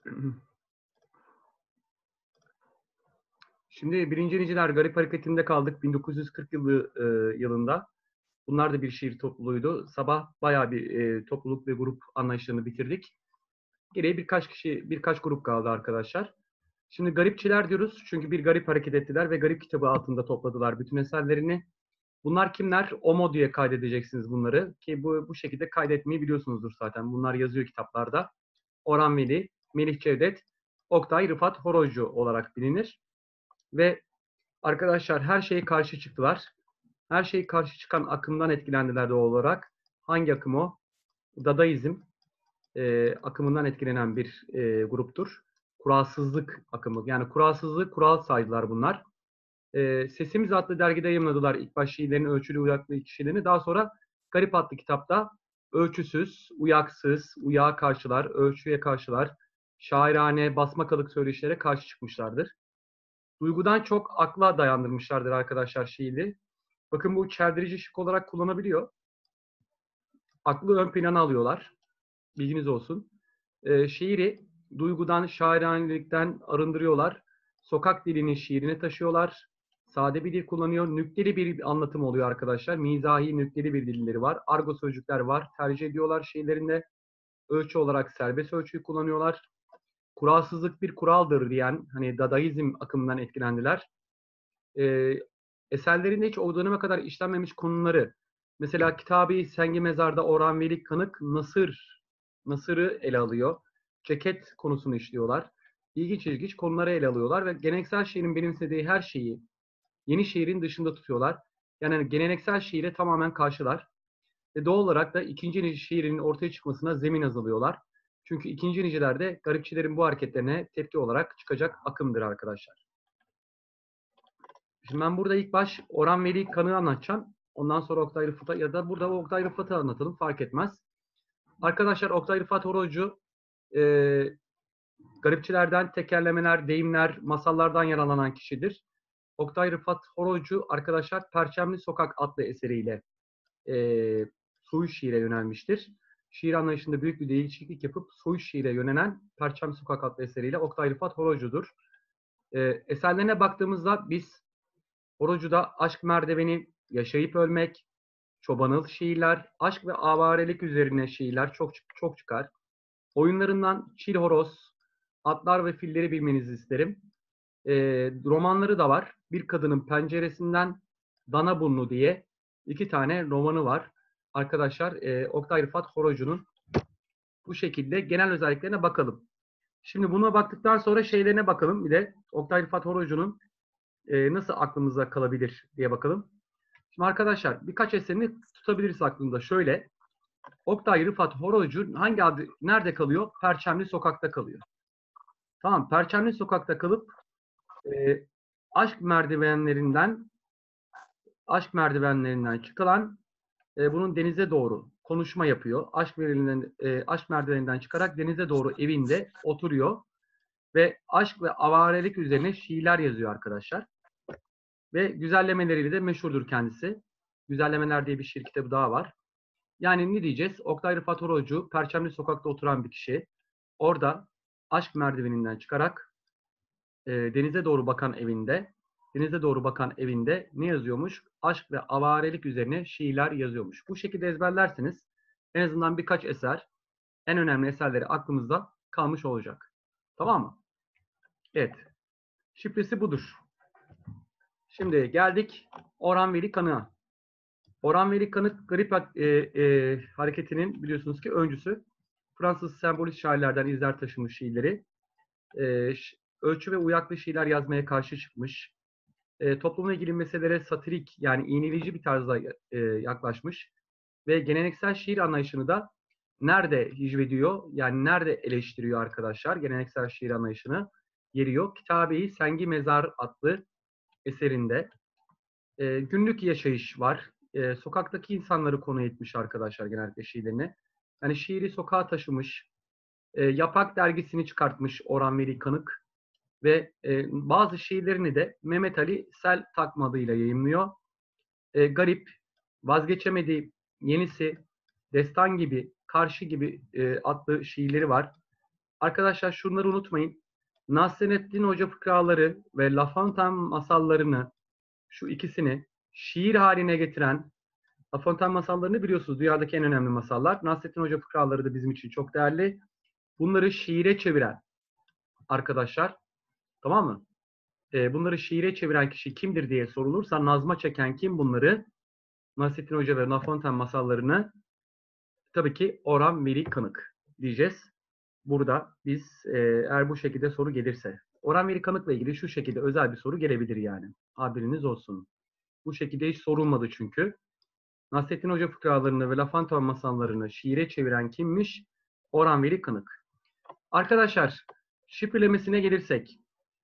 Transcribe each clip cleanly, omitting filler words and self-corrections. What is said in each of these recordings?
Şimdi Birinci Niciler Garip Hareketi'nde kaldık 1940 yılında. Bunlar da bir şiir topluluğuydu. Sabah bayağı bir topluluk ve grup anlayışlarını bitirdik. Geriye birkaç grup kaldı arkadaşlar. Şimdi garipçiler diyoruz çünkü bir garip hareket ettiler ve garip kitabı altında topladılar bütün eserlerini. Bunlar kimler? Omo diye kaydedeceksiniz bunları ki bu şekilde kaydetmeyi biliyorsunuzdur zaten. Bunlar yazıyor kitaplarda. Orhan Veli, Melih Cevdet, Oktay Rıfat Horozcu olarak bilinir. Ve arkadaşlar her şeye karşı çıktılar. Her şeye karşı çıkan akımdan etkilendiler doğal olarak. Hangi akım o? Dadaizm akımından etkilenen bir gruptur. Kuralsızlık akımı. Yani kuralsızlığı kural saydılar bunlar. Sesimiz adlı dergide yayımladılar ilk baş şiirlerin ölçülü uyaklı kişilerini. Daha sonra Garip adlı kitapta ölçüsüz, uyaksız, uyağa karşılar, ölçüye karşılar, şairane, basmakalık söyleşilere karşı çıkmışlardır. Duygudan çok akla dayandırmışlardır arkadaşlar şiiri. Bakın bu çeldirici şık olarak kullanabiliyor. Aklı ön plana alıyorlar. Bilginiz olsun. Şiiri duygudan, şairanelikten arındırıyorlar. Sokak dilini şiirine taşıyorlar. Sade bir dil kullanıyor. Nükteli bir anlatım oluyor arkadaşlar. Mizahi nükteli bir dilleri var. Argo sözcükler var. Tercih ediyorlar şiirlerinde. Ölçü olarak serbest ölçüyü kullanıyorlar. Kuralsızlık bir kuraldır diyen hani Dadaizm akımından etkilendiler. Eserlerinde hiç o döneme kadar işlenmemiş konuları, mesela Kitab-ı Sengi Mezar'da Orhan Veli Kanık Nasır'ı ele alıyor. Ceket konusunu işliyorlar. İlginç konuları ele alıyorlar ve geleneksel şiirin benimsediği her şeyi yeni şiirin dışında tutuyorlar. Yani geleneksel şiire tamamen karşılar. Ve doğal olarak da ikinci nice şiirinin ortaya çıkmasına zemin hazırlıyorlar. Çünkü ikinci nicelerde garipçilerin bu hareketlerine tepki olarak çıkacak akımdır arkadaşlar. Şimdi ben burada ilk baş Orhan Veli Kanık'ı anlatacağım. Ondan sonra Oktay Rıfat'a ya da burada Oktay Rıfat'ı anlatalım fark etmez. Arkadaşlar Oktay Rıfat Horozcu e, garipçilerden tekerlemeler, deyimler, masallardan yararlanan kişidir. Oktay Rıfat Horozcu arkadaşlar Perçemli Sokak adlı eseriyle e, soyuş şiire yönelmiştir. Şiir anlayışında büyük bir değişiklik yapıp soyuş şiire yönelen Perçemli Sokak adlı eseriyle Oktay Rıfat Horozcu'dur. Eserlerine baktığımızda biz Horozcu'da aşk merdiveni, yaşayıp ölmek, çobanıl şiirler, aşk ve avarelik üzerine şiirler çok çıkar. Oyunlarından Çil Horoz, Atlar ve Filleri bilmenizi isterim. Romanları da var. Bir Kadının Penceresinden Dana Burnu diye 2 tane romanı var. Arkadaşlar Oktay Rıfat Horozcu'nun bu şekilde genel özelliklerine bakalım. Şimdi buna baktıktan sonra şeylerine bakalım. Bir de Oktay Rıfat Horozcu'nun nasıl aklımıza kalabilir diye bakalım. Şimdi arkadaşlar birkaç eserini tutabiliriz aklımda. Şöyle, Oktay Rıfat Horozcu hangi adı, nerede kalıyor? Perçemli Sokak'ta kalıyor. Tamam, Perçemli Sokak'ta kalıp e, aşk merdivenlerinden aşk merdivenlerinden çıkılan bunun denize doğru konuşma yapıyor. Aşk merdiveninden çıkarak denize doğru evinde oturuyor ve aşk ve avarelik üzerine şiirler yazıyor arkadaşlar. Ve güzellemeleriyle de meşhurdur kendisi. Güzellemeler diye bir şiir kitabı daha var. Yani ne diyeceğiz? Oktay Rıfat Horozcu, Perçemli Sokak'ta oturan bir kişi. Orada aşk merdiveninden çıkarak denize doğru bakan evinde ne yazıyormuş? Aşk ve avarelik üzerine şiirler yazıyormuş. Bu şekilde ezberlerseniz en azından birkaç eser, en önemli eserleri aklımızda kalmış olacak. Tamam mı? Evet. Şifresi budur. Şimdi geldik Orhan Veli Kanık'a. Orhan Veli Kanık Garip hareketinin biliyorsunuz ki öncüsü. Fransız sembolist şairlerden izler taşımış şiirleri. Ölçü ve uyaklı şiirler yazmaya karşı çıkmış. Toplumla ilgili meselelere satirik yani iğneleyici bir tarzda yaklaşmış. Ve geleneksel şiir anlayışını da nerede hicvediyor, yani nerede eleştiriyor arkadaşlar geleneksel şiir anlayışını yeriyor. Kitab-ı Sengi Mezar adlı eserinde. Günlük yaşayış var. Sokaktaki insanları konu etmiş arkadaşlar genellikle şiirlerine. Yani şiiri sokağa taşımış. Yapak dergisini çıkartmış Orhan Veli Kanık. Ve bazı şiirlerini de Mehmet Ali Sel takma adıyla yayımlıyor. Garip, Vazgeçemedi, Yenisi, Destan gibi, Karşı gibi adlı şiirleri var. Arkadaşlar şunları unutmayın. Nasrettin Hoca fıkraları ve La Fontaine masallarını, şu ikisini şiir haline getiren, La Fontaine masallarını biliyorsunuz, dünyadaki en önemli masallar. Nasrettin Hoca fıkraları da bizim için çok değerli. Bunları şiire çeviren arkadaşlar, tamam mı? Bunları şiire çeviren kişi kimdir diye sorulursa, nazma çeken kim bunları? Nasrettin Hoca ve La Fontaine masallarını tabii ki Orhan Veli Kanık diyeceğiz. Burada biz eğer bu şekilde soru gelirse. Orhan Veli Kanık'la ilgili şu şekilde özel bir soru gelebilir yani. Haberiniz olsun. Bu şekilde hiç sorulmadı çünkü. Nasrettin Hoca fıkralarını ve La Fontaine masallarını şiire çeviren kimmiş? Orhan Veli Kanık. Arkadaşlar, şifrelemesine gelirsek,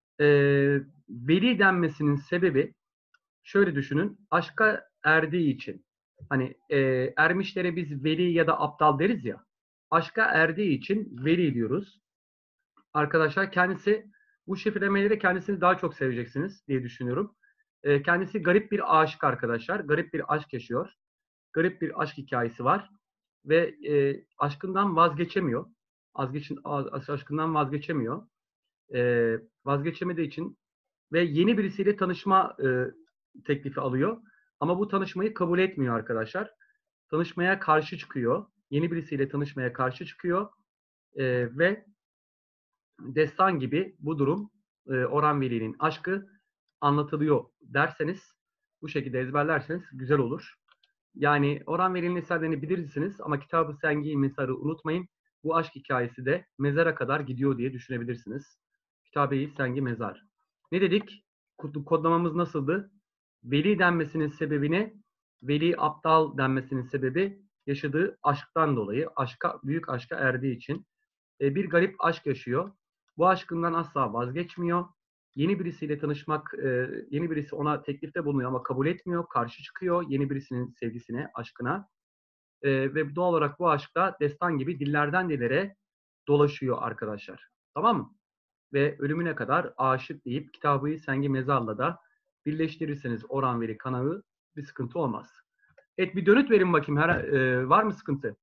veli denmesinin sebebi, şöyle düşünün, aşka erdiği için. Hani ermişlere biz veli ya da aptal deriz ya, aşka erdiği için veli diyoruz. Arkadaşlar kendisi, bu şifrelemeleri kendisini daha çok seveceksiniz diye düşünüyorum. Kendisi garip bir aşık arkadaşlar. Garip bir aşk yaşıyor. Garip bir aşk hikayesi var. Ve aşkından vazgeçemiyor. Aşkından vazgeçemiyor. Vazgeçemediği için ve yeni birisiyle tanışma teklifi alıyor. Ama bu tanışmayı kabul etmiyor arkadaşlar. Tanışmaya karşı çıkıyor. Yeni birisiyle tanışmaya karşı çıkıyor. Ve destan gibi bu durum, Orhan Veli'nin aşkı anlatılıyor derseniz, bu şekilde ezberlerseniz güzel olur. Yani Orhan Veli'nin eserlerini bilirsiniz ama Kitab-ı Sengi Mezarı unutmayın. Bu aşk hikayesi de mezara kadar gidiyor diye düşünebilirsiniz. Kitab-ı Sengi Mezar. Ne dedik? Kodlamamız nasıldı? Veli denmesinin sebebini, Veli aptal denmesinin sebebi yaşadığı aşktan dolayı, büyük aşka erdiği için bir garip aşk yaşıyor. Bu aşkından asla vazgeçmiyor. Yeni birisiyle tanışmak, yeni birisi ona teklifte bulunuyor ama kabul etmiyor, karşı çıkıyor yeni birisinin sevgisine, aşkına. Ve doğal olarak bu aşk da destan gibi dillerden dillere dolaşıyor arkadaşlar. Tamam mı? Ve ölümüne kadar aşık deyip Kitab-ı Sengi Mezar'la da birleştirirseniz Orhan Veli Kanık'ı, bir sıkıntı olmaz. Evet, bir dönüt verin bakayım. Var mı sıkıntı?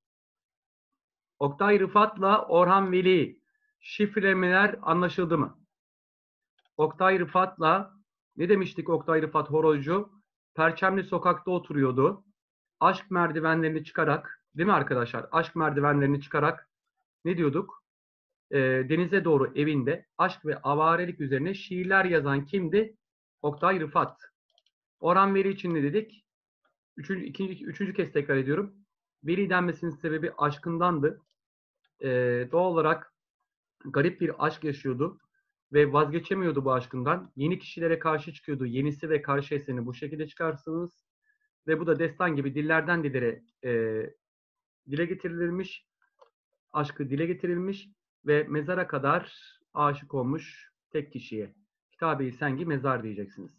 Oktay Rıfat'la Orhan Veli şifrelemeler anlaşıldı mı? Oktay Rıfat'la, ne demiştik Oktay Rıfat horozcu? Perçemli sokakta oturuyordu. Aşk merdivenlerini çıkarak, değil mi arkadaşlar? Aşk merdivenlerini çıkarak ne diyorduk? Denize doğru evinde aşk ve avarelik üzerine şiirler yazan kimdi? Oktay Rıfat. Orhan Veli için ne dedik? Üçüncü kez tekrar ediyorum. Veli denmesinin sebebi aşkındandı. Doğal olarak garip bir aşk yaşıyordu ve vazgeçemiyordu bu aşkından. Yeni kişilere karşı çıkıyordu. Yenisi ve karşı eseni bu şekilde çıkarsınız. Ve bu da destan gibi dillerden dillere dile getirilmiş. Aşkı dile getirilmiş ve mezara kadar aşık olmuş tek kişiye. Kitab-ı Sengi Mezar diyeceksiniz.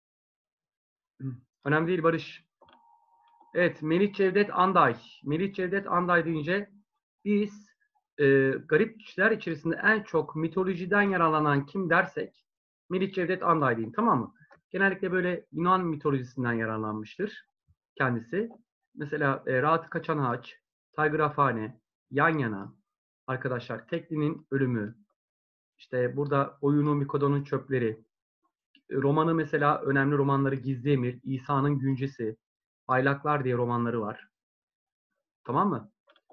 Önemli değil Barış. Evet, Melih Cevdet Anday. Melih Cevdet Anday deyince biz garip kişiler içerisinde en çok mitolojiden yararlanan kim dersek Melih Cevdet Anday diyeyim, tamam mı? Genellikle böyle Yunan mitolojisinden yararlanmıştır kendisi. Mesela Rahatı Kaçan Ağaç, Telgrafhane, Yan Yana, arkadaşlar Tekli'nin Ölümü, işte burada Oyunu Mikodo'nun Çöpleri, romanı mesela önemli romanları Gizli Emir, İsa'nın Güncesi, Aylaklar diye romanları var. Tamam mı?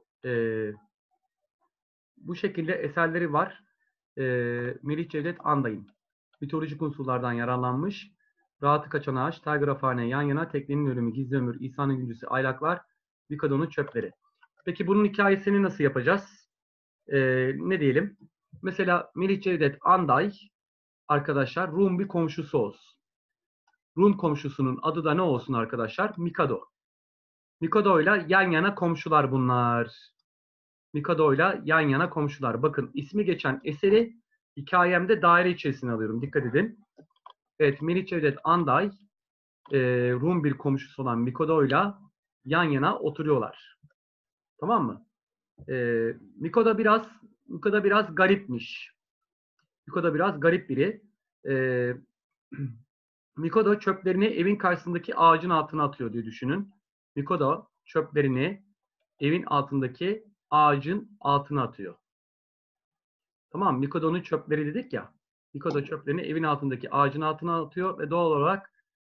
Bu şekilde eserleri var. Melih Cevdet Anday'ın. Mitolojik unsurlardan yararlanmış. Rahatı Kaçan Ağaç, Telgrafhane, Yan Yana, Tekli'nin Ölümü, Gizli Ömür, İsa'nın Güncesi, Aylaklar, Mikodo'nun Çöpleri. Peki bunun hikayesini nasıl yapacağız? Ne diyelim? Mesela Melih Cevdet Anday arkadaşlar Rum bir komşusu olsun. Rum komşusunun adı da ne olsun arkadaşlar? Mikado. Mikado'yla yan yana komşular bunlar. Mikado'yla yan yana komşular. Bakın ismi geçen eseri hikayemde daire içerisine alıyorum. Dikkat edin. Evet, Melih Cevdet Anday Rum bir komşusu olan Mikado'yla yan yana oturuyorlar. Tamam mı? Mikodo biraz garipmiş. Mikodo biraz garip biri. Mikodo çöplerini evin karşısındaki ağacın altına atıyor diye düşünün. Mikodo çöplerini evin altındaki ağacın altına atıyor. Tamam, Mikodo'nun çöpleri dedik ya. Mikodo çöplerini evin altındaki ağacın altına atıyor ve doğal olarak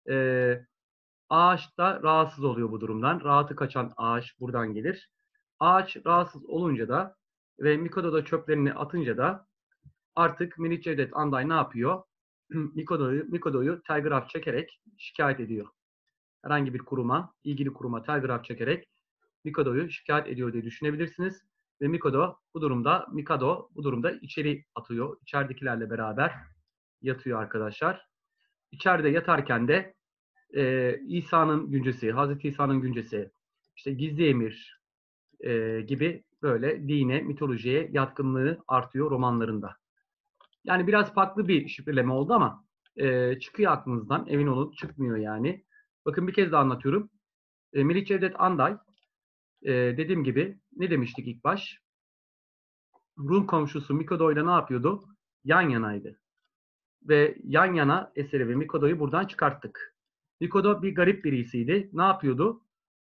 ağaç da rahatsız oluyor bu durumdan. Rahatı kaçan ağaç buradan gelir. Ağaç rahatsız olunca da ve Mikado da çöplerini atınca da artık Melih Cevdet Anday ne yapıyor? Mikodo'yu telgraf çekerek şikayet ediyor. Herhangi bir kuruma, ilgili kuruma telgraf çekerek Mikodo'yu şikayet ediyor diye düşünebilirsiniz. Ve Mikado bu durumda içeri atıyor. İçeridekilerle beraber yatıyor arkadaşlar. İçeride yatarken de İsa'nın güncesi, Hazreti İsa'nın güncesi, işte gizli emir gibi böyle dine, mitolojiye yatkınlığı artıyor romanlarında. Yani biraz farklı bir şifreleme oldu ama çıkıyor aklınızdan, emin olun çıkmıyor yani. Bakın bir kez daha anlatıyorum. Melih Cevdet Anday, dediğim gibi ne demiştik ilk baş? Rum komşusu Mikado ile ne yapıyordu? Yan yanaydı. Ve yan yana eseri ve Mikodo'yu buradan çıkarttık. Mikodo bir garip birisiydi. Ne yapıyordu?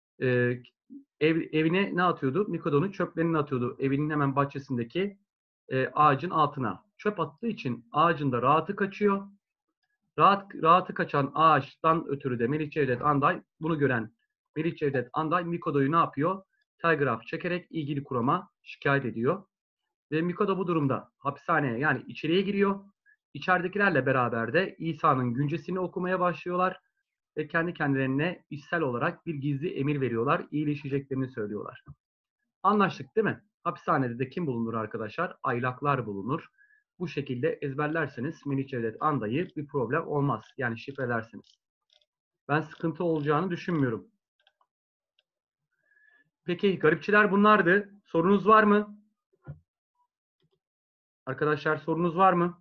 Evine ne atıyordu? Mikodo'nun çöplerini atıyordu. Evinin hemen bahçesindeki ağacın altına. Çöp attığı için ağacın da rahatı kaçıyor. Rahatı kaçan ağaçtan ötürü de Melih Cevdet Anday bunu gören Melih Cevdet Anday Mikodo'yu ne yapıyor? Telgraf çekerek ilgili kuruma şikayet ediyor. Ve Mikodo bu durumda hapishaneye yani içeriye giriyor. İçeridekilerle beraber de İsa'nın güncesini okumaya başlıyorlar ve kendi kendilerine içsel olarak bir gizli emir veriyorlar. İyileşeceklerini söylüyorlar. Anlaştık değil mi? Hapishanede de kim bulunur arkadaşlar? Aylaklar bulunur. Bu şekilde ezberlerseniz Melih Cevdet Anday'ı bir problem olmaz. Yani şifrelersiniz. Ben sıkıntı olacağını düşünmüyorum. Peki garipçiler bunlardı. Sorunuz var mı? Arkadaşlar sorunuz var mı?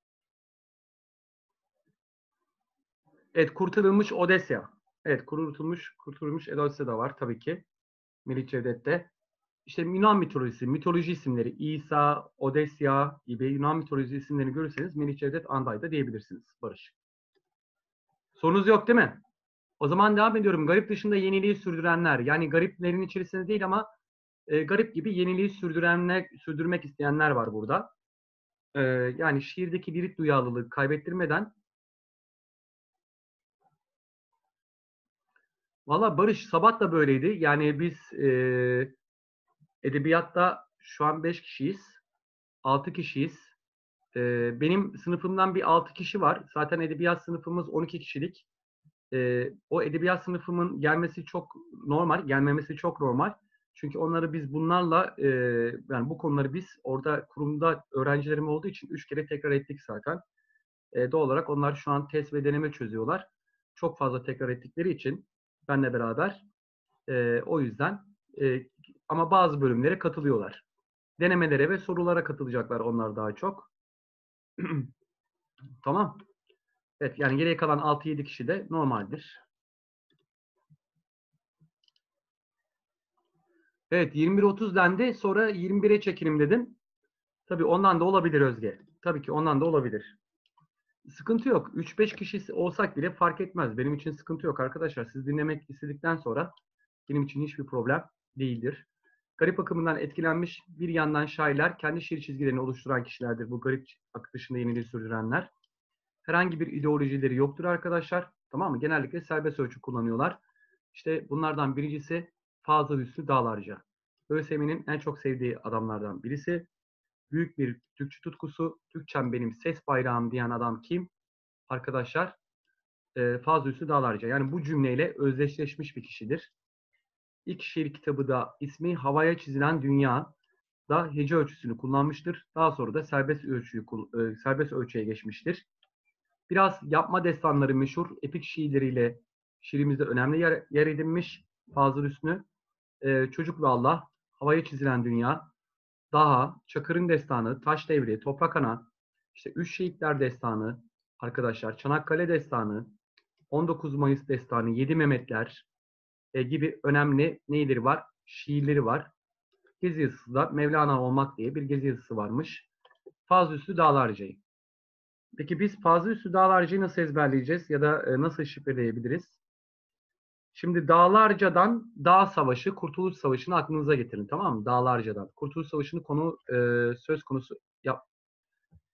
Evet, kurtarılmış Odesya. Evet, kurtulmuş Odesya da var tabii ki. Melih Cevdet'te. İşte Yunan mitolojisi, mitoloji isimleri İsa, Odesya gibi Yunan mitoloji isimlerini görürseniz Melih Cevdet Anday'da diyebilirsiniz Barış. Sorunuz yok değil mi? O zaman devam ediyorum. Garip dışında yeniliği sürdürenler. Yani gariplerin içerisinde değil ama garip gibi yeniliği sürdürmek isteyenler var burada. Yani şiirdeki lirik duyarlılığı kaybettirmeden. Valla Barış Sabat da böyleydi. Yani biz edebiyatta şu an 5 kişiyiz. 6 kişiyiz. Benim sınıfımdan bir 6 kişi var. Zaten edebiyat sınıfımız 12 kişilik. O edebiyat sınıfımın gelmesi çok normal, gelmemesi çok normal. Çünkü onları biz bunlarla, yani bu konuları biz orada kurumda öğrencilerim olduğu için 3 kere tekrar ettik zaten. Doğal olarak onlar şu an test ve deneme çözüyorlar. Çok fazla tekrar ettikleri için benle beraber o yüzden ama bazı bölümlere katılıyorlar. Denemelere ve sorulara katılacaklar onlar daha çok. Tamam. Evet, yani geriye kalan 6-7 kişi de normaldir. Evet, 21.30 dendi. Sonra 21'e çekelim dedim. Tabii ondan da olabilir Özge. Tabii ki ondan da olabilir. Sıkıntı yok. 3-5 kişi olsak bile fark etmez. Benim için sıkıntı yok arkadaşlar. Siz dinlemek istedikten sonra benim için hiçbir problem değildir. Garip akımından etkilenmiş bir yandan şairler kendi şiir çizgilerini oluşturan kişilerdir. Bu garip akışında yeniliği sürdürenler. Herhangi bir ideolojileri yoktur arkadaşlar. Tamam mı? Genellikle serbest ölçü kullanıyorlar. İşte bunlardan birincisi Fazıl Hüsnü Dağlarca. ÖSYM'nin en çok sevdiği adamlardan birisi. Büyük bir Türkçü tutkusu. Türkçem benim ses bayrağım diyen adam kim? Arkadaşlar Fazıl Hüsnü Dağlarca. Yani bu cümleyle özdeşleşmiş bir kişidir. İlk şiir kitabı da ismi Havaya Çizilen Dünya da hece ölçüsünü kullanmıştır. Daha sonra da serbest ölçüye geçmiştir. Biraz yapma destanları meşhur epik şiirleriyle şiirimizde önemli yer edinmiş Fazıl Hüsnü. Çocuk ve Allah, Havaya Çizilen Dünya, Daha, Çakır'ın Destanı, Taş Devri, Toprak Ana, işte Üç Şehitler Destanı, arkadaşlar Çanakkale Destanı, 19 Mayıs Destanı, Yedi Mehmetler gibi önemli neyleri var? Şiirleri var. Gezi yazısı da Mevlana olmak diye bir gezi yazısı varmış. Fazıl Hüsnü Dağlarca'yı. Peki biz Fazıl Hüsnü Dağlarca'yı nasıl ezberleyeceğiz ya da nasıl şifreleyebiliriz? Şimdi Dağlarca'dan Dağ Savaşı, Kurtuluş Savaşı'nı aklınıza getirin, tamam mı? Dağlarca'dan. Kurtuluş Savaşı'nı söz konusu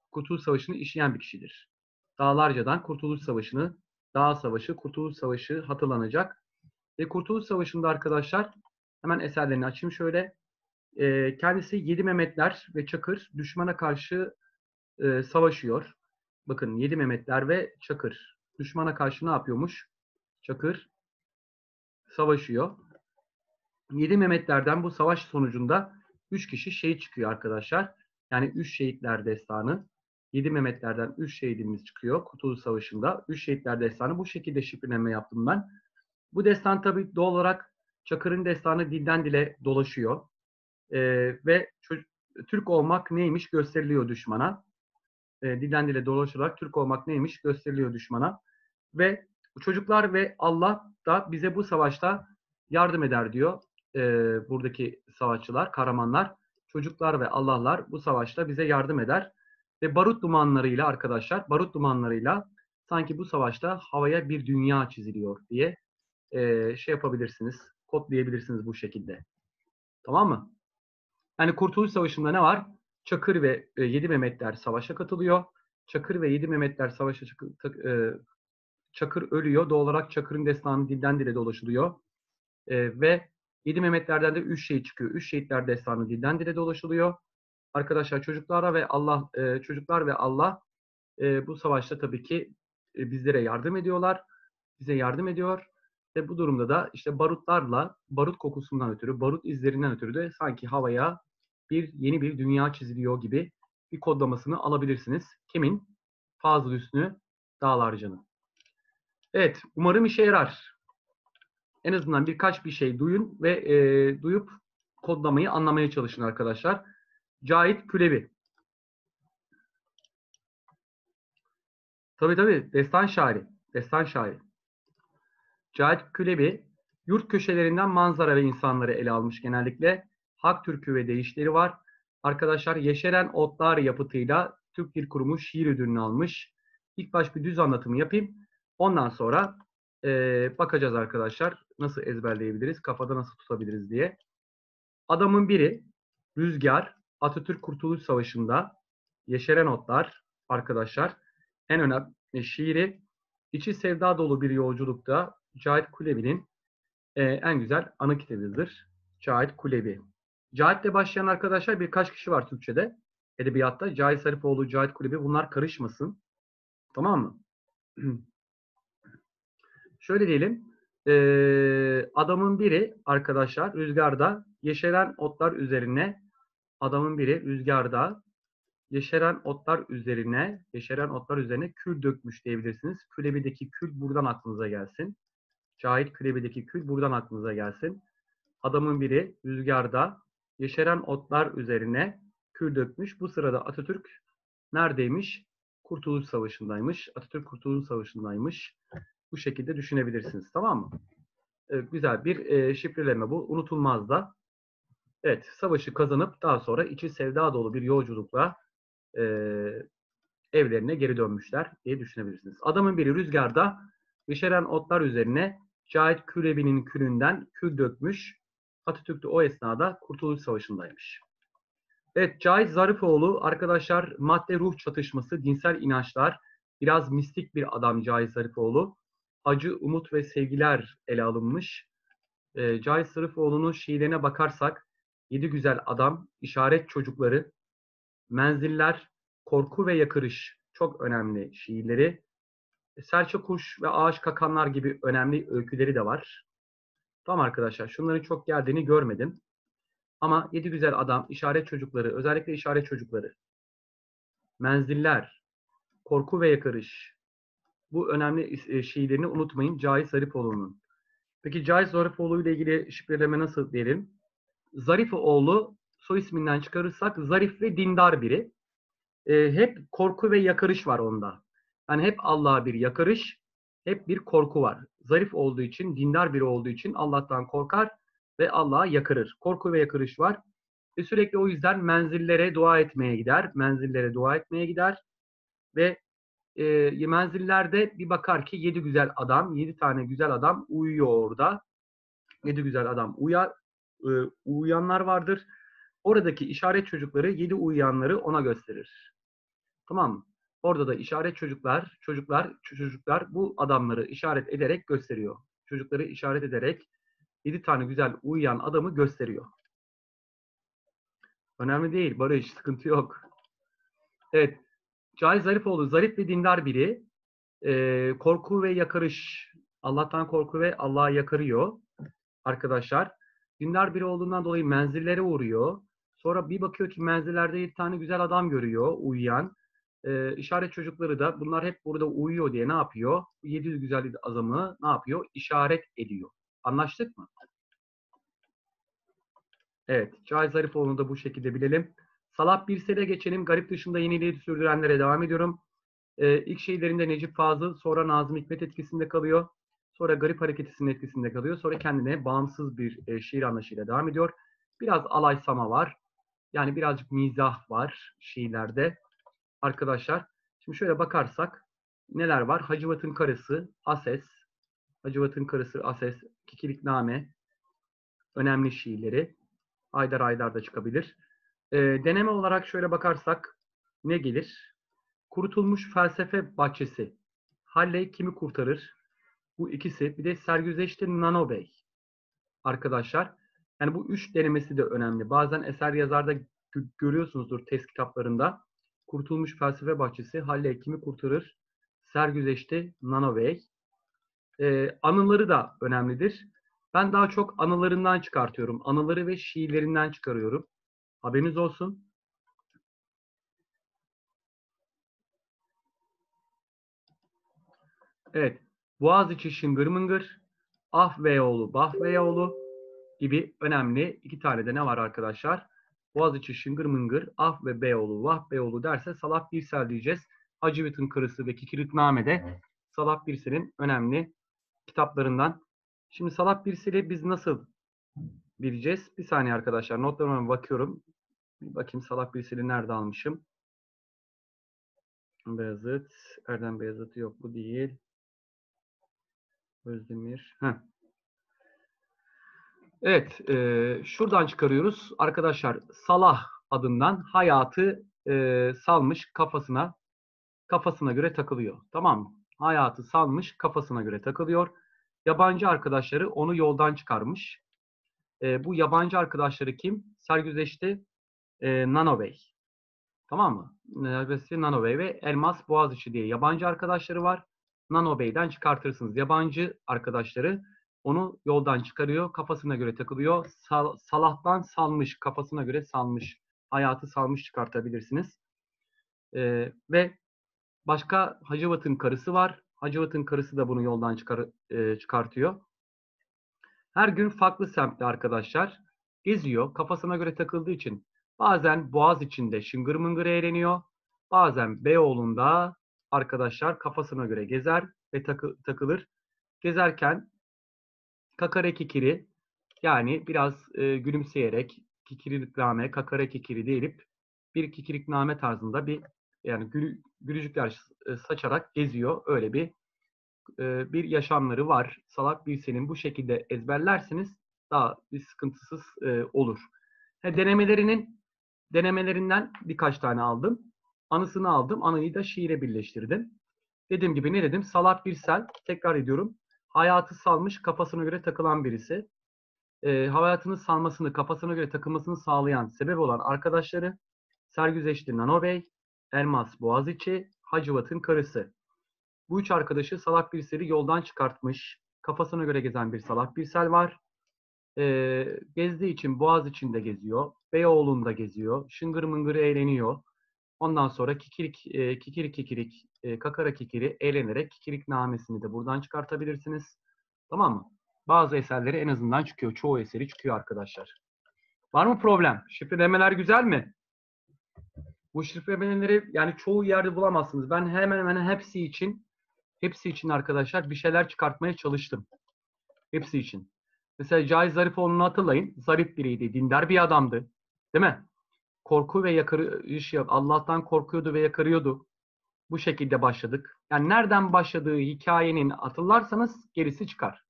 Kurtuluş Savaşı'nı işleyen bir kişidir. Dağlarca'dan Kurtuluş Savaşı'nı, Dağ Savaşı, Kurtuluş Savaşı hatırlanacak. Ve Kurtuluş Savaşı'nda arkadaşlar hemen eserlerini açayım şöyle. Kendisi Yedi Mehmetler ve Çakır düşmana karşı savaşıyor. Bakın Yedi Mehmetler ve Çakır düşmana karşı ne yapıyormuş? Çakır savaşıyor. Yedi Mehmetlerden bu savaş sonucunda 3 kişi şehit çıkıyor arkadaşlar. Yani 3 şehitler destanı. Yedi Mehmetlerden 3 şehidimiz çıkıyor Kurtuluş Savaşı'nda. 3 şehitler destanı. Bu şekilde şifreleme yaptım ben. Bu destan tabii doğal olarak Çakır'ın destanı dilden dile dolaşıyor. Ve Türk olmak neymiş gösteriliyor düşmana. Dilden dile dolaşarak Türk olmak neymiş gösteriliyor düşmana. Ve çocuklar ve Allah da bize bu savaşta yardım eder diyor. Buradaki savaşçılar, kahramanlar, çocuklar ve Allah'lar bu savaşta bize yardım eder. Ve barut dumanlarıyla arkadaşlar, barut dumanlarıyla sanki bu savaşta havaya bir dünya çiziliyor diye şey yapabilirsiniz, kodlayabilirsiniz bu şekilde. Tamam mı? Yani Kurtuluş Savaşı'nda ne var? Çakır ve Yedi Mehmetler savaşa katılıyor. Çakır ve Yedi Mehmetler savaşa Çakır ölüyor. Doğal olarak Çakır'ın destanı dilden dile dolaşılıyor. Ve Yedi Mehmetlerden de 3 şehit çıkıyor. 3 şehitler destanı dilden dile dolaşılıyor. Arkadaşlar çocuklar ve Allah bu savaşta tabii ki bizlere yardım ediyorlar. Bize yardım ediyor. Ve bu durumda da işte barutlarla, barut kokusundan ötürü, barut izlerinden ötürü de sanki havaya yeni bir dünya çiziliyor gibi bir kodlamasını alabilirsiniz. Kimin? Fazıl Hüsnü Dağlarca'nın. Evet, umarım işe yarar. En azından birkaç bir şey duyun ve duyup kodlamayı anlamaya çalışın arkadaşlar. Cahit Külebi. Tabii destan şairi. Destan şairi. Cahit Külebi yurt köşelerinden manzara ve insanları ele almış genellikle. Halk türkü ve deyişleri var. Arkadaşlar Yeşeren Otlar yapıtıyla Türk Dil Kurumu şiir ödülünü almış. İlk baş bir düz anlatımı yapayım. Ondan sonra bakacağız arkadaşlar nasıl ezberleyebiliriz, kafada nasıl tutabiliriz diye. Adamın biri Rüzgar, Atatürk Kurtuluş Savaşı'nda Yeşeren Otlar arkadaşlar en önemli şiiri. İçi sevda dolu bir yolculukta Cahit Kulebi'nin en güzel anı kitabıdır. Cahit Kulebi. Cahit'le başlayan arkadaşlar birkaç kişi var Türkçe'de. Edebiyatta. Cahit Zarifoğlu, Cahit Kulebi. Bunlar karışmasın. Tamam mı? Şöyle diyelim. Adamın biri arkadaşlar rüzgarda yeşeren otlar üzerine adamın biri rüzgarda yeşeren otlar üzerine kül dökmüş diyebilirsiniz. Külebi'deki kül buradan aklınıza gelsin. Cahit Külebi'deki kül buradan aklınıza gelsin. Adamın biri rüzgarda yeşeren otlar üzerine kül dökmüş. Bu sırada Atatürk neredeymiş? Kurtuluş Savaşı'ndaymış. Atatürk Kurtuluş Savaşı'ndaymış. Bu şekilde düşünebilirsiniz. Tamam mı? Güzel bir şifreleme bu. Unutulmaz da. Evet, savaşı kazanıp daha sonra içi sevda dolu bir yolculukla e, evlerine geri dönmüşler diye düşünebilirsiniz. Adamın biri rüzgarda yeşeren otlar üzerine Cahit Külebi'nin külünden kül dökmüş. Atatürk de o esnada Kurtuluş Savaşı'ndaymış. Evet, Cahit Zarifoğlu arkadaşlar madde ruh çatışması, dinsel inançlar, biraz mistik bir adam Cahit Zarifoğlu. Acı, umut ve sevgiler ele alınmış. Cahit Zarifoğlu'nun şiirlerine bakarsak Yedi Güzel Adam, İşaret Çocukları, Menziller, Korku ve Yakırış çok önemli şiirleri. Serçe Kuş ve Ağaç Kakanlar gibi önemli öyküleri de var. Tamam arkadaşlar, şunların çok geldiğini görmedim. Ama Yedi Güzel Adam, İşaret Çocukları, özellikle İşaret Çocukları, Menziller, Korku ve Yakarış. Bu önemli şiirlerini unutmayın Cahit Zarifoğlu'nun. Peki Cahit Zarifoğlu ile ilgili şifreleme nasıl diyelim? Zarifoğlu soy isminden çıkarırsak zarif ve dindar biri. Hep korku ve yakarış var onda. Yani hep Allah'a bir yakarış, hep bir korku var. Zarif olduğu için, dindar biri olduğu için Allah'tan korkar ve Allah'a yakarır. Korku ve yakarış var. Sürekli o yüzden menzillere dua etmeye gider. Menzillere dua etmeye gider. Ve menzillerde bir bakar ki 7 güzel adam, 7 tane güzel adam uyuyor orada. 7 güzel adam uyuyanlar vardır. Oradaki işaret çocukları 7 uyuyanları ona gösterir. Tamam mı? Orada da işaret çocuklar bu adamları işaret ederek gösteriyor. Çocukları işaret ederek 7 tane güzel uyuyan adamı gösteriyor. Önemli değil Barış, sıkıntı yok. Evet, Cahit Zarifoğlu zarif ve dindar biri. Korku ve yakarış. Allah'tan korku ve Allah'a yakarıyor arkadaşlar. Dindar biri olduğundan dolayı menzillere uğruyor. Sonra bir bakıyor ki menzillerde 7 tane güzel adam görüyor uyuyan. İşaret çocukları da bunlar hep burada uyuyor diye ne yapıyor? 7 güzel adamı ne yapıyor? İşaret ediyor. Anlaştık mı? Evet. Cahit Zarifoğlu'nu da bu şekilde bilelim. Salah Birsel'e geçelim. Garip dışında yeniliği sürdürenlere devam ediyorum. İlk şiirlerinde Necip Fazıl, sonra Nazım Hikmet etkisinde kalıyor. Sonra Garip Hareketisi'nin etkisinde kalıyor. Sonra kendine bağımsız bir şiir anlayışıyla devam ediyor. Biraz alaysama var. Yani birazcık mizah var şiirlerde. Arkadaşlar, şimdi şöyle bakarsak neler var? Hacivat'ın Karısı, Ases, Hacivat'ın Karısı, Ases, Kikilikname, önemli şiirleri. Aydar Aydar da çıkabilir. Deneme olarak şöyle bakarsak ne gelir? Kurutulmuş Felsefe Bahçesi. Halley kimi kurtarır? Bu ikisi. Bir de Sergüzeşti Nano Bey. Arkadaşlar. Yani bu 3 denemesi de önemli. Bazen eser yazarda görüyorsunuzdur test kitaplarında. Kurutulmuş Felsefe Bahçesi. Halley kimi kurtarır? Sergüzeşti Nano Bey. Anıları da önemlidir. Ben daha çok anılarından çıkartıyorum. Anıları ve şiirlerinden çıkarıyorum. Haberiniz olsun. Evet. Boğaziçi Şıngır Mıngır, Ah Beyoğlu, Bah Beyoğlu gibi önemli 2 tane de ne var arkadaşlar? Boğaziçi Şıngır Mıngır, Ah ve Beyoğlu, Vah Beyoğlu derse Salah Birsel diyeceğiz. Hacivat'ın Kırısı ve Kikiritname'de Salah Birsel'in önemli kitaplarından. Şimdi Salah Birsel'i biz nasıl bileceğiz? Bir saniye arkadaşlar. Notlarıma bakıyorum. Bir bakayım Salah Birsel'i nerede almışım? Beyazıt. Erdem Beyazıt yok, bu değil. Özdemir. Heh. Evet, şuradan çıkarıyoruz. Arkadaşlar Salah adından hayatı salmış kafasına göre takılıyor. Tamam mı? Hayatı salmış kafasına göre takılıyor. Yabancı arkadaşları onu yoldan çıkarmış. Bu yabancı arkadaşları kim? Sergüzeşti Nano Bey. Tamam mı? Sergüzeşti Nano Bey ve Elmas Boğaziçi diye yabancı arkadaşları var. Nano Bey'den çıkartırsınız. Yabancı arkadaşları onu yoldan çıkarıyor. Kafasına göre takılıyor. Salah'tan salmış. Kafasına göre salmış. Hayatı salmış çıkartabilirsiniz. Ve başka Hacivat'ın Karısı var. Hacivat'ın Karısı da bunu yoldan çıkartıyor. Her gün farklı semtte arkadaşlar geziyor. Kafasına göre takıldığı için bazen Boğaz içinde şıngır mıngır eğleniyor. Bazen Beyoğlu'nda arkadaşlar kafasına göre gezer ve takılır. Gezerken kakare kikiri, yani biraz gülümseyerek kikirikname, kakare kikiri deyip bir kikirikname tarzında bir yani gülücükler saçarak geziyor. Öyle bir yaşamları var. Salak Bilsen'in bu şekilde ezberlerseniz daha bir sıkıntısız olur. Denemelerinden birkaç tane aldım. Anısını aldım. Anıyı da şiire birleştirdim. Dediğim gibi ne dedim? Salat Birsel, tekrar ediyorum. Hayatı salmış, kafasına göre takılan birisi. Hayatını salmasını, kafasına göre takılmasını sağlayan sebep olan arkadaşları Sergüzeşti Nano Bey, Elmas Boğaziçi, Hacivat'ın Karısı. Bu 3 arkadaşı Salak Birsel'i yoldan çıkartmış. Kafasına göre gezen bir Salak Birsel var. Gezdiği için Boğaz içinde geziyor. Beyoğlu'nda geziyor. Şıngır mıngır eğleniyor. Ondan sonra kikirik, kakara kikiri eğlenerek kikirik namesini de buradan çıkartabilirsiniz. Tamam mı? Bazı eserleri en azından çıkıyor. Çoğu eseri çıkıyor arkadaşlar. Var mı problem? Şifrelemeler güzel mi? Bu şifrelemeleri yani çoğu yerde bulamazsınız. Ben hemen hemen hepsi için arkadaşlar bir şeyler çıkartmaya çalıştım. Hepsi için. Mesela Cahit Zarifoğlu'nu hatırlayın. Zarif biriydi, dindar bir adamdı. Değil mi? Korku ve yakarış, Allah'tan korkuyordu ve yakarıyordu. Bu şekilde başladık. Yani nereden başladığı hikayenin hatırlarsanız gerisi çıkar.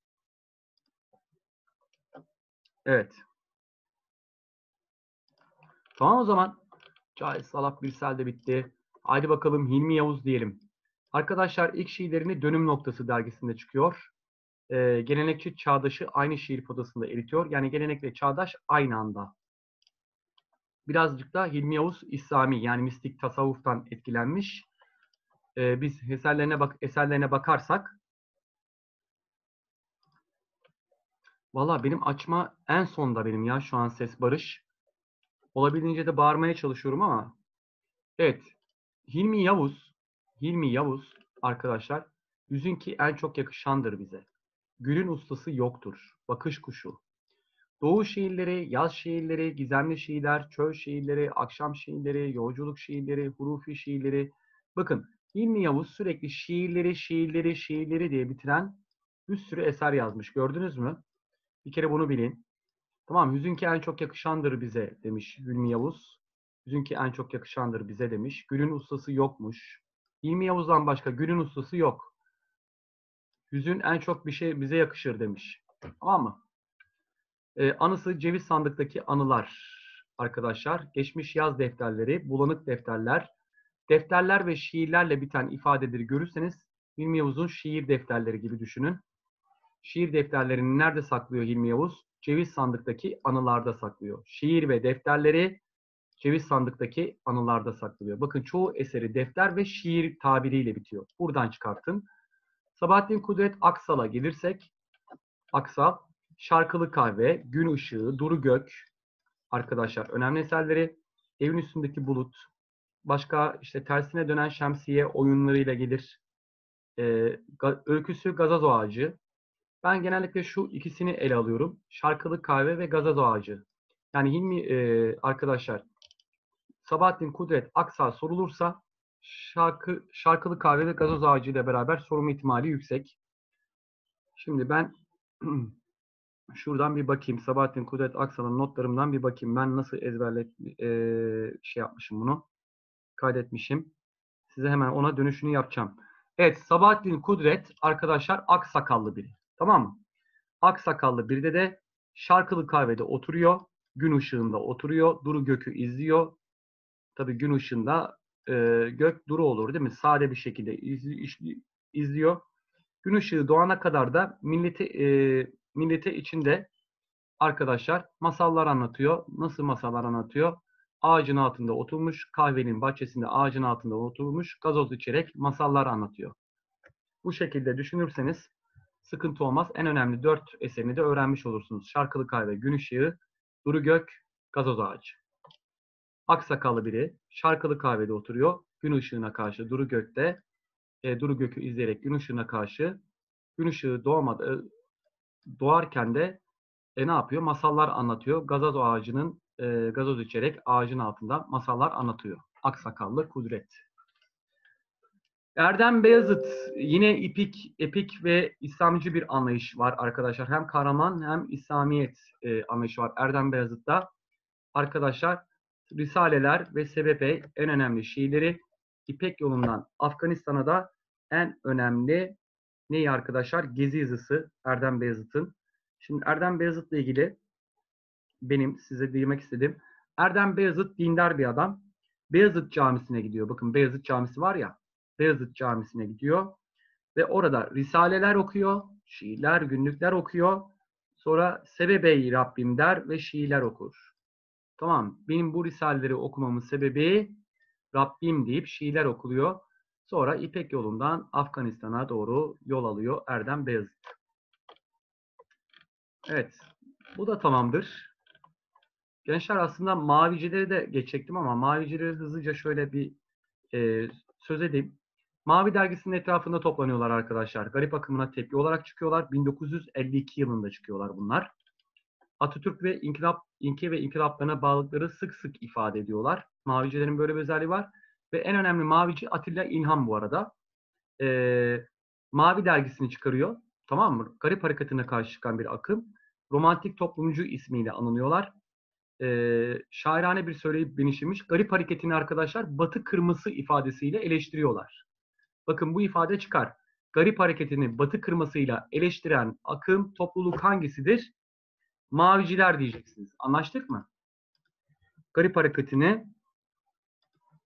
Evet. Tamam o zaman. Cahit Salak Birsel de bitti. Haydi bakalım Hilmi Yavuz diyelim. Arkadaşlar ilk şiirlerini Dönüm Noktası dergisinde çıkıyor. Gelenekçi çağdaşı aynı şiir potasında eritiyor. Yani gelenek ve çağdaş aynı anda. Birazcık da Hilmi Yavuz İslami yani mistik tasavvuftan etkilenmiş. Biz eserlerine bakarsak, valla benim açma en sonda benim ya şu an ses Barış. Olabildiğince de bağırmaya çalışıyorum ama evet. Hilmi Yavuz, Hilmi Yavuz arkadaşlar, yüzün ki en çok yakışandır bize. Gülün ustası yoktur. Bakış kuşu. Doğu şiirleri, yaz şiirleri, gizemli şiirler, çöl şiirleri, akşam şiirleri, yolculuk şiirleri, hurufi şiirleri. Bakın Hilmi Yavuz sürekli şiirleri diye bitiren bir sürü eser yazmış. Gördünüz mü? Bir kere bunu bilin. Tamam, hüzün ki en çok yakışandır bize demiş Hilmi Yavuz. Hüzün ki en çok yakışandır bize demiş. Gülün ustası yokmuş. Hilmi Yavuz'dan başka gülün ustası yok. Hüzün en çok bir şey bize yakışır demiş. Tamam mı? Anısı ceviz sandıktaki anılar arkadaşlar. Geçmiş yaz defterleri, bulanık defterler. Defterler ve şiirlerle biten ifadeleri görürseniz Hilmi Yavuz'un şiir defterleri gibi düşünün. Şiir defterlerini nerede saklıyor Hilmi Yavuz? Ceviz sandıktaki anılarda saklıyor. Şiir ve defterleri ceviz sandıktaki anılarda saklıyor. Bakın çoğu eseri defter ve şiir tabiriyle bitiyor. Buradan çıkartın. Sabahattin Kudret Aksal'a gelirsek, Aksal, Şarkılı Kahve, Gün Işığı, Duru Gök arkadaşlar önemli eserleri. Evin Üstündeki Bulut, başka işte Tersine Dönen Şemsiye oyunlarıyla gelir. Öyküsü Gazoz Ağacı. Ben genellikle şu ikisini ele alıyorum. Şarkılı Kahve ve Gazoz Ağacı. Yani Hilmi arkadaşlar Sabahattin Kudret Aksal sorulursa Şarkılı Kahve ve Gazoz Ağacı ile beraber sorulma ihtimali yüksek. Şimdi ben şuradan bir bakayım. Sabahattin Kudret Aksal'ın notlarımdan bir bakayım. Ben nasıl şey yapmışım bunu. Kaydetmişim. Size hemen ona dönüşünü yapacağım. Evet, Sabahattin Kudret arkadaşlar aksakallı biri. Tamam mı? Aksakallı biri de Şarkılı Kahve'de oturuyor. Gün ışığında oturuyor. Duru Gök'ü izliyor. Tabii gün ışığında gök duru olur değil mi? Sade bir şekilde izliyor. Gün ışığı doğana kadar da millete içinde arkadaşlar masallar anlatıyor. Nasıl masallar anlatıyor? Ağacın altında oturmuş, kahvenin bahçesinde ağacın altında oturmuş, gazoz içerek masallar anlatıyor. Bu şekilde düşünürseniz sıkıntı olmaz. En önemli 4 eserini de öğrenmiş olursunuz. Şarkılı Kahve, Gün Işığı, Duru Gök, Gazoz Ağacı. Aksakallı biri Şarkılı Kahve'de oturuyor. Gün ışığına karşı Duru Gök'te, Duru Gök'ü izleyerek gün ışığına karşı gün ışığı doğarken de ne yapıyor? Masallar anlatıyor. Gazoz ağacının gazoz içerek ağacın altında masallar anlatıyor. Aksakallı Kudret. Erdem Beyazıt yine epik ve İslamcı bir anlayış var arkadaşlar. Hem kahraman hem İslamiyet anlayışı var Erdem Beyazıt'ta. Arkadaşlar Risaleler ve Sebep-i en önemli şiirleri. İpek yolundan Afganistan'a da en önemli neyi arkadaşlar? Gezi yazısı Erdem Beyazıt'ın. Şimdi Erdem Beyazıt'la ilgili benim size demek istediğim Erdem Beyazıt dindar bir adam. Beyazıt Camisi'ne gidiyor. Bakın Beyazıt Camisi var ya. Beyazıt Camisi'ne gidiyor ve orada risaleler okuyor, şiirler, günlükler okuyor. Sonra Sebebe-i Rabbim der ve şiirler okur. Tamam. Benim bu risaleleri okumamın sebebi Rabbim deyip şiirler okuluyor. Sonra İpek yolundan Afganistan'a doğru yol alıyor Erdem Beyazıt. Evet. Bu da tamamdır. Gençler aslında mavicileri de geçecektim ama mavicileri hızlıca şöyle bir söz edeyim. Mavi dergisinin etrafında toplanıyorlar arkadaşlar. Garip akımına tepki olarak çıkıyorlar. 1952 yılında çıkıyorlar bunlar. Atatürk ve ilke ve inkılaplarına bağlılıkları sık sık ifade ediyorlar. Mavicilerin böyle bir özelliği var. Ve en önemli mavici Atilla İlhan bu arada. Mavi dergisini çıkarıyor. Tamam mı? Garip hareketine karşı çıkan bir akım. Romantik toplumcu ismiyle anılıyorlar. Şairane bir söyleyip benişirmiş. Garip hareketini arkadaşlar Batı kırması ifadesiyle eleştiriyorlar. Bakın bu ifade çıkar. Garip hareketini Batı kırmasıyla eleştiren akım, topluluk hangisidir? Maviciler diyeceksiniz. Anlaştık mı? Garip hareketini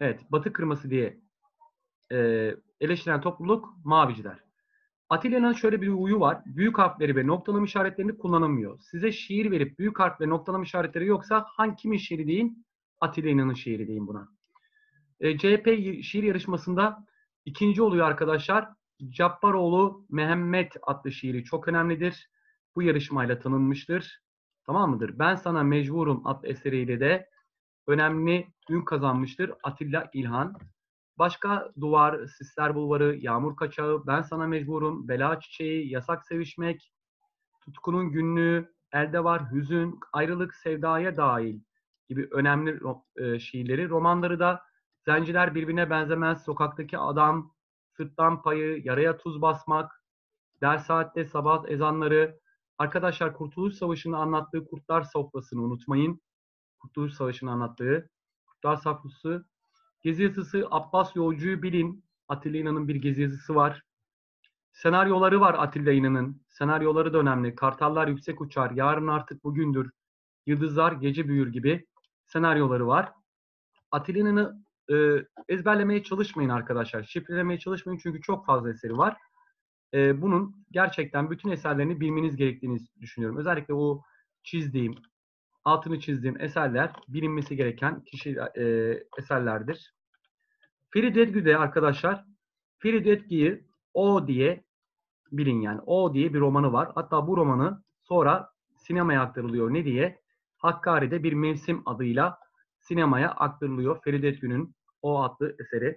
Evet, Batı kırması diye eleştiren topluluk Maviciler. Atilla'nın şöyle bir huyu var. Büyük harfleri ve noktalama işaretlerini kullanamıyor. Size şiir verip büyük harf ve noktalama işaretleri yoksa kimin şiiri deyin? Atilla İnan'ın şiiri deyin buna. CHP şiir yarışmasında ikinci oluyor arkadaşlar. Cabbaroğlu Mehmet adlı şiiri çok önemlidir. Bu yarışmayla tanınmıştır. Tamam mıdır? Ben Sana Mecburum adlı eseriyle de önemli ün kazanmıştır Atilla İlhan. Başka Duvar, Sisler Bulvarı, Yağmur Kaçağı, Ben Sana Mecburum, Bela Çiçeği, Yasak Sevişmek, Tutkunun Günlüğü, Elde Var Hüzün, Ayrılık Sevdaya Dahil gibi önemli şiirleri. Romanları da Zenciler Birbirine Benzemez, Sokaktaki Adam, Sırttan Payı, Yaraya Tuz Basmak, Ders Saatte Sabah Ezanları. Arkadaşlar Kurtuluş Savaşı'nı anlattığı Kurtlar Sofrası'nı unutmayın. Kurtuluş Savaşı'nı anlattığı Kurtlar Sofrası. Gezi yazısı Abbas Yolcu'yu bilin. Atilla İnan'ın bir gezi yazısı var. Senaryoları var Atilla İnan'ın. Senaryoları da önemli. Kartallar yüksek uçar, yarın artık bugündür, yıldızlar gece büyür gibi senaryoları var. Atilla İnan'ı ezberlemeye çalışmayın arkadaşlar. Şifrelemeye çalışmayın çünkü çok fazla eseri var. Bunun gerçekten bütün eserlerini bilmeniz gerektiğini düşünüyorum. Özellikle o çizdiğim, altını çizdiğim eserler bilinmesi gereken eserlerdir. Ferit Edgü'de arkadaşlar, Ferit Edgü'yü O diye bilin yani. O diye bir romanı var. Hatta bu romanı sonra sinemaya aktarılıyor. Ne diye? Hakkari'de bir mevsim adıyla sinemaya aktarılıyor. Feride Edgün'ün O adlı eseri.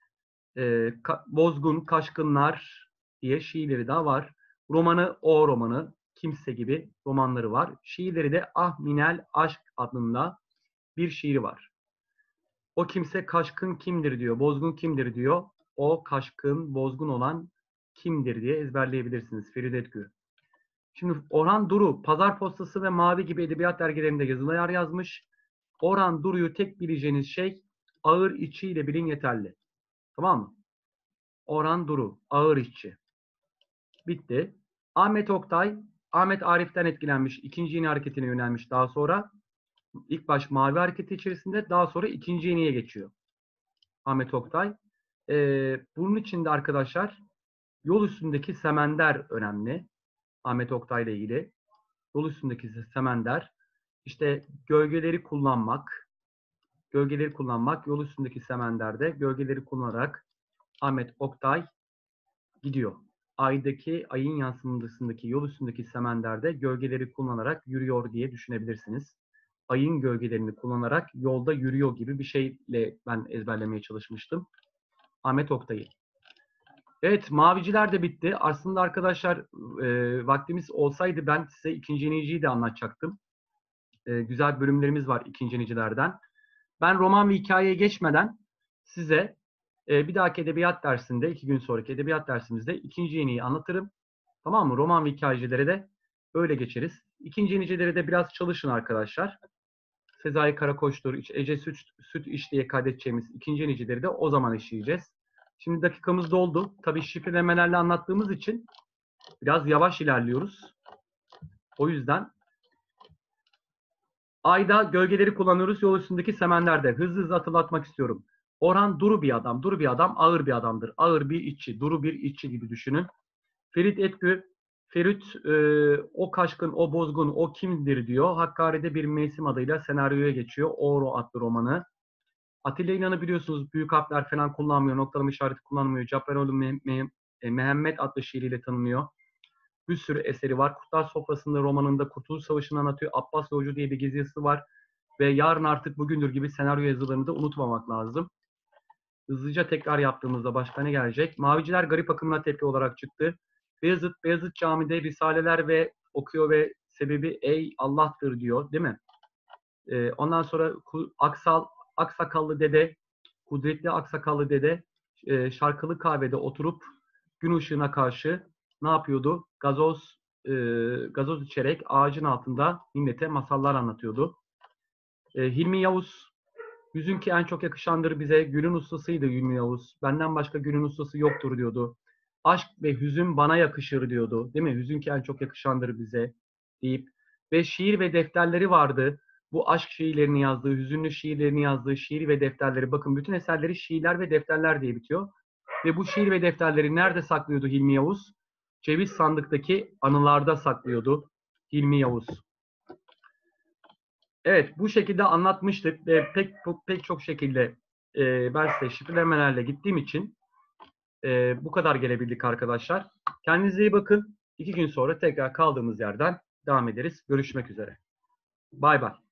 Bozgun, Kaşkınlar diye şiirleri daha var. Romanı O romanı, Kimse gibi romanları var. Şiirleri de Ah Minel Aşk adında bir şiiri var. O kimse kaşkın kimdir diyor, bozgun kimdir diyor. O kaşkın, bozgun olan kimdir diye ezberleyebilirsiniz Feride Edgü. Şimdi Orhan Duru, Pazar Postası ve Mavi gibi edebiyat dergilerinde yazılar yazmış. Orhan Duru'yu tek bileceğiniz şey ağır içiyle bilin yeterli. Tamam mı? Orhan Duru, ağır içi. Bitti. Ahmet Oktay, Ahmet Arif'ten etkilenmiş. İkinci yeni hareketine yönelmiş daha sonra. İlk baş Mavi hareketi içerisinde daha sonra ikinci yeniye geçiyor. Ahmet Oktay. Bunun için de arkadaşlar Yol Üstündeki Semender önemli. Ahmet Oktay ile ilgili. Yol Üstündeki Semender. İşte gölgeleri kullanmak, yol üstündeki semenderde gölgeleri kullanarak Ahmet Oktay gidiyor. Ayın yansımasındaki yol üstündeki semenderde gölgeleri kullanarak yürüyor diye düşünebilirsiniz. Ayın gölgelerini kullanarak yolda yürüyor gibi bir şeyle ben ezberlemeye çalışmıştım. Ahmet Oktay'ı. Evet, Maviciler de bitti. Aslında arkadaşlar vaktimiz olsaydı ben size ikinci yeniciyi de anlatacaktım. Güzel bölümlerimiz var ikinci yenicilerden. Ben roman ve hikayeye geçmeden size bir dahaki edebiyat dersinde, 2 gün sonraki edebiyat dersimizde ikinci yeniyi anlatırım. Tamam mı? Roman ve hikayecilere de öyle geçeriz. İkinci yenicileri de biraz çalışın arkadaşlar. Sezai Karakoç'tur, Ece Süt İş diye kaydedeceğimiz ikinci yenicileri de o zaman işleyeceğiz. Şimdi dakikamız doldu. Tabii şifrelemelerle anlattığımız için biraz yavaş ilerliyoruz. O yüzden Ayda gölgeleri kullanıyoruz yol üstündeki semenlerde. Hızlı hızlı hatırlatmak istiyorum. Orhan duru bir adam. Duru bir adam ağır bir adamdır. Ağır bir işçi. Duru bir işçi gibi düşünün. Ferit Edgü, Ferit o kaşkın, o bozgun, o kimdir diyor. Hakkari'de bir mevsim adıyla senaryoya geçiyor. Oğru adlı romanı. Atilla İnan'ı biliyorsunuz büyük harfler falan kullanmıyor. Noktalama işareti kullanmıyor. Cabbaroğlu Mehmet adlı şiiriyle tanınıyor. Bir sürü eseri var. Kurtlar Sofrası'nda romanında Kurtuluş Savaşı'nı anlatıyor. Abbas Yolcu diye bir gezi yazısı var. Ve Yarın Artık Bugündür gibi senaryo yazılarını da unutmamak lazım. Hızlıca tekrar yaptığımızda başka ne gelecek? Maviciler garip akımına tepki olarak çıktı. Beyazıt Camii'de risaleler ve okuyor ve sebebi ey Allah'tır diyor, değil mi? Ondan sonra Aksakallı Dede, Kudretli Aksakallı Dede şarkılı kahvede oturup gün ışığına karşı ne yapıyordu? Gazoz içerek ağacın altında millete masallar anlatıyordu. Hilmi Yavuz, yüzün ki en çok yakışandır bize, gülün ustasıydı Hilmi Yavuz. Benden başka gülün ustası yoktur diyordu. Aşk ve hüzün bana yakışır diyordu. Değil mi? Hüzün ki en çok yakışandır bize deyip. Ve şiir ve defterleri vardı. Bu aşk şiirlerini yazdığı, hüzünlü şiirlerini yazdığı şiir ve defterleri, bakın bütün eserleri şiirler ve defterler diye bitiyor. Ve bu şiir ve defterleri nerede saklıyordu Hilmi Yavuz? Ceviz sandıktaki anılarda saklıyordu Hilmi Yavuz. Evet, bu şekilde anlatmıştık ve pek çok şekilde ben size şifrelemelerle gittiğim için bu kadar gelebildik arkadaşlar. Kendinize iyi bakın. 2 gün sonra tekrar kaldığımız yerden devam ederiz. Görüşmek üzere. Bay bay.